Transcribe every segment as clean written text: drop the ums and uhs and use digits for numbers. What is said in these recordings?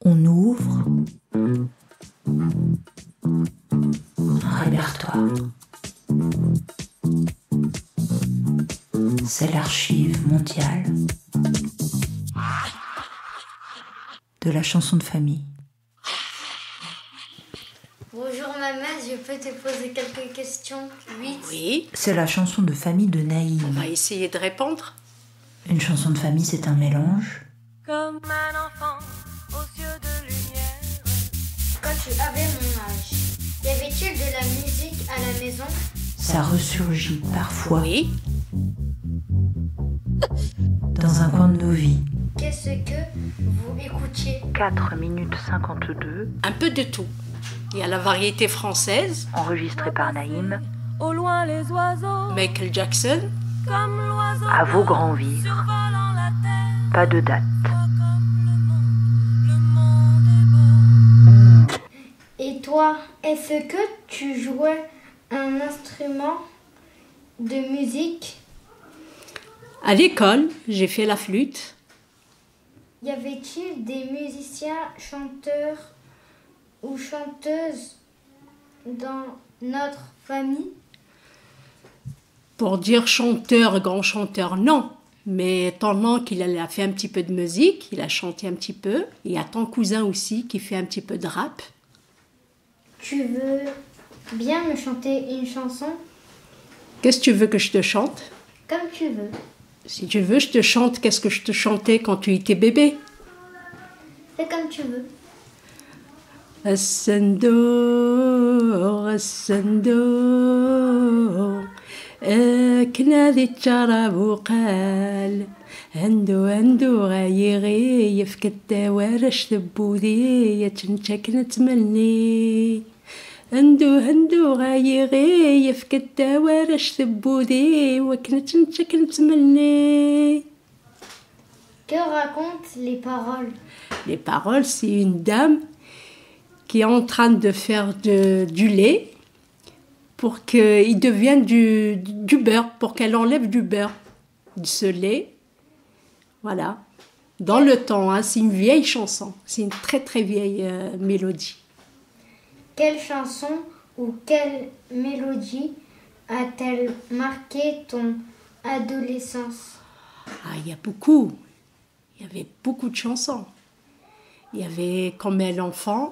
On ouvre un répertoire. C'est l'archive mondiale de la chanson de famille. Bonjour maman, je peux te poser quelques questions? Oui. C'est la chanson de famille de Naïm. On va essayer de répondre. Une chanson de famille, c'est un mélange. Comme un enfant aux yeux de lumière. Quand tu avais mon âge, y avait-il de la musique à la maison? Ça ressurgit parfois Oui. dans un coin de nos vies. Qu'est-ce que vous écoutiez? 4 minutes 52, Un peu de tout. Il y a la variété française, enregistré par Naïm, Au loin les oiseaux, Michael Jackson, comme l'oiseau à vos grands vivres, survolant la terre. pas de date. Comme le monde est beau. Et toi, est-ce que tu jouais un instrument de musique? à l'école, j'ai fait la flûte. Y avait-il des musiciens, chanteurs ou chanteuses dans notre famille? Pour dire chanteur, grand chanteur, non. Mais ton oncle, il a fait un petit peu de musique, il a chanté un petit peu. Il y a ton cousin aussi qui fait un petit peu de rap. Tu veux bien me chanter une chanson? Qu'est-ce que tu veux que je te chante? Comme tu veux. Si tu veux, je te chante qu'est-ce que je te chantais quand tu étais bébé. C'est comme tu veux. الصندوق الصندوق كنا ذي الشراب وقال عنده غايغي في كداورش ثبوذي تنشك نتمني عنده غايغي في كداورش ثبوذي وكنت نشك نتمني. Que racontent les paroles? Les paroles, c'est une dame qui est en train de faire du lait pour qu'il devienne du beurre, pour qu'elle enlève du beurre de ce lait. Voilà. Dans le temps, hein, c'est une vieille chanson. C'est une très très vieille mélodie. Quelle chanson ou quelle mélodie a-t-elle marqué ton adolescence? Ah, il y a beaucoup. Il y avait beaucoup de chansons. Il y avait Comme un enfant.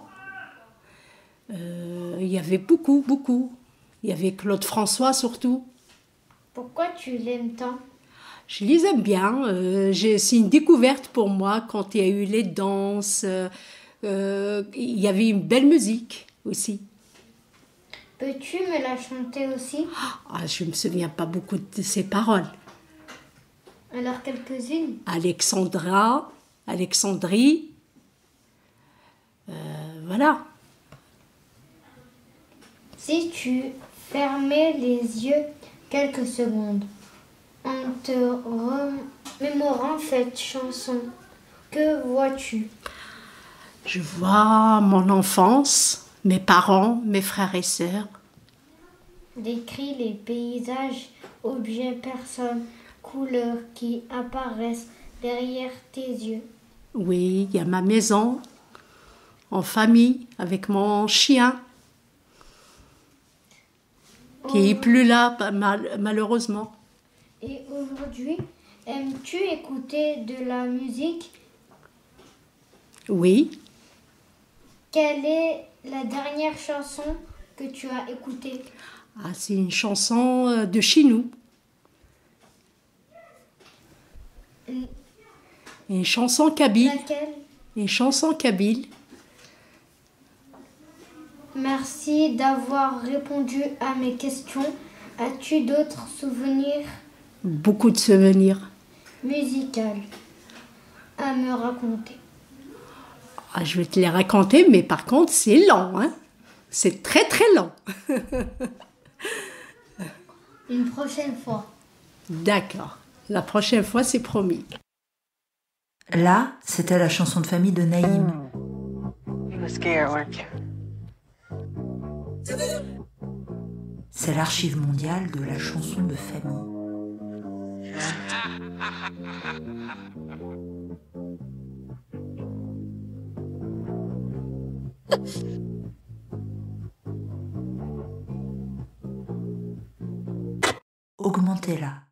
Il y avait beaucoup. Il y avait Claude François surtout. Pourquoi tu l'aimes tant? Je les aime bien. C'est une découverte pour moi quand il y a eu les danses. Il y avait une belle musique aussi. Peux-tu me la chanter aussi? Ah, je ne me souviens pas beaucoup de ces paroles. Alors quelques-unes. Alexandrie. Voilà. Si tu fermais les yeux quelques secondes en te remémorant cette chanson, que vois-tu? Je vois mon enfance, mes parents, mes frères et sœurs. Décris les paysages, objets, personnes, couleurs qui apparaissent derrière tes yeux. Oui, il y a ma maison, en famille, avec mon chien, qui n'est plus là, malheureusement. Et aujourd'hui, aimes-tu écouter de la musique? Oui. Quelle est la dernière chanson que tu as écoutée? Ah, c'est une chanson de chez nous. Une chanson kabyle. Laquelle? Une chanson kabyle. Merci d'avoir répondu à mes questions. As-tu d'autres souvenirs Beaucoup de souvenirs. musicaux à me raconter? Ah, je vais te les raconter, mais par contre, c'est lent. Hein. C'est très très lent. Une prochaine fois. D'accord. La prochaine fois, c'est promis. Là, c'était la chanson de famille de Naïm. You were scared, weren't you? C'est l'archive mondiale de la chanson de famille. Augmentez-la.